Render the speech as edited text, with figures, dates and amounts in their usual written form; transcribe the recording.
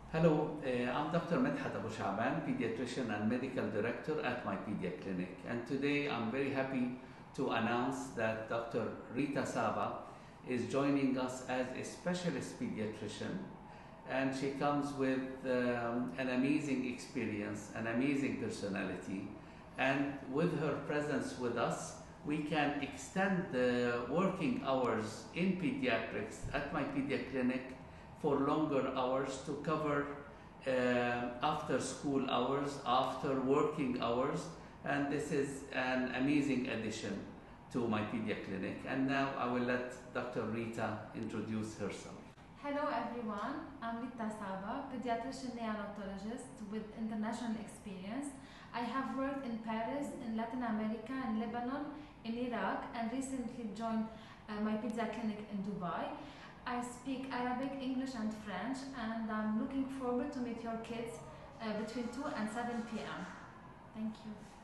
Hello, I'm Dr. Medhat Abu Shaaban, Pediatrician and Medical Director at my Pedia Clinic. And today I'm very happy to announce that Dr. Rita Saba is joining us as a specialist pediatrician. And she comes with an amazing experience, an amazing personality. And with her presence with us, we can extend the working hours in pediatrics at my Pedia Clinic for longer hours to cover after school hours, after working hours, and this is an amazing addition to my Pedia Clinic. And now I will let Dr. Rita introduce herself. Hello everyone, I'm Rita Saba, pediatrician neonatologist with international experience. I have worked in Paris, in Latin America, in Lebanon, in Iraq, and recently joined my Pedia Clinic in Dubai. I speak Arabic, English and French, and I'm looking forward to meet your kids between 2 and 7 p.m. Thank you.